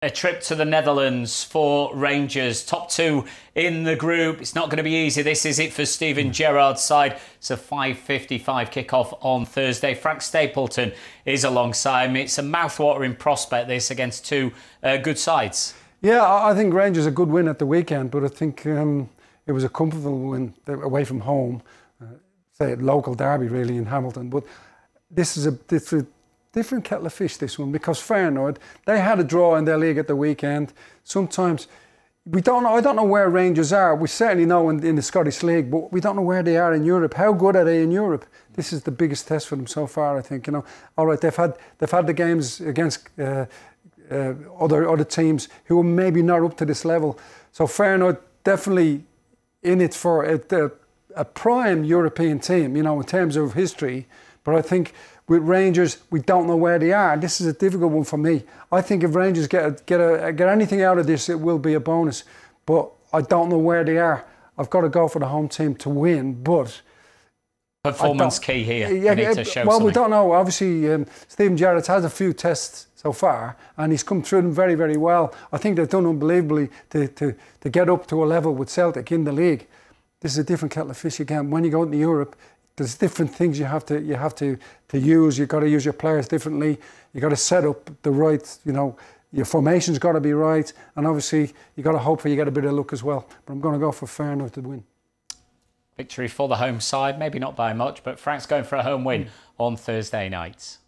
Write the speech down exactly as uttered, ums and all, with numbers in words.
A trip to the Netherlands for Rangers, top two in the group. It's not going to be easy. This is it for Steven Gerrard's side. It's a five fifty-five kickoff on Thursday. Frank Stapleton is alongside me. It's a mouthwatering prospect, this, against two uh, good sides. Yeah, I think Rangers a good win at the weekend, but I think um, it was a comfortable win away from home. Uh, say a local derby, really, in Hamilton. But this is a, this is a different kettle of fish, this one, because Feyenoord, they had a draw in their league at the weekend. Sometimes we don't know, I don't know where Rangers are. We certainly know in, in the Scottish League, but we don't know where they are in Europe. How good are they in Europe? This is the biggest test for them so far, I think. You know, all right, they've had they've had the games against uh, uh, other other teams who are maybe not up to this level. So Feyenoord definitely in it for a, a, a prime European team, you know, in terms of history. But I think with Rangers, we don't know where they are. This is a difficult one for me. I think if Rangers get a, get a, get anything out of this, it will be a bonus. But I don't know where they are. I've got to go for the home team to win. But performance key here. Yeah, you need to show well, something. we don't know. Obviously, um, Steven Gerrard has a few tests so far, and he's come through them very, very well. I think they've done unbelievably to to to get up to a level with Celtic in the league. This is a different kettle of fish again. When you go into Europe, there's different things you have to you have to to use. You've got to use your players differently. You've got to set up the right, you know, your formation's got to be right, and obviously you've got to hope for you get a bit of luck as well. But I'm going to go for Feyenoord to win. Victory for the home side, maybe not by much, but Frank's going for a home win on Thursday night.